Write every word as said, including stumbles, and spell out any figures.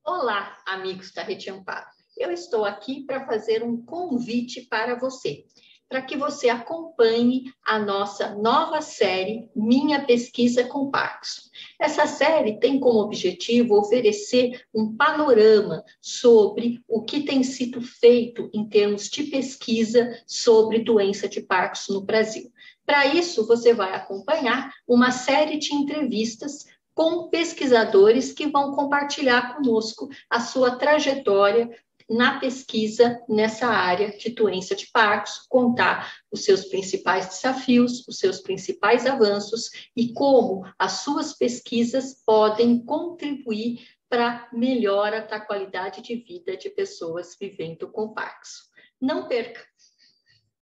Olá, amigos da Rede Amparo. Eu estou aqui para fazer um convite para você, para que você acompanhe a nossa nova série Minha Pesquisa com Parkinson. Essa série tem como objetivo oferecer um panorama sobre o que tem sido feito em termos de pesquisa sobre doença de Parkinson no Brasil. Para isso, você vai acompanhar uma série de entrevistas com pesquisadores que vão compartilhar conosco a sua trajetória na pesquisa nessa área de doença de Parkinson, contar os seus principais desafios, os seus principais avanços e como as suas pesquisas podem contribuir para a melhora da qualidade de vida de pessoas vivendo com Parkinson. Não perca!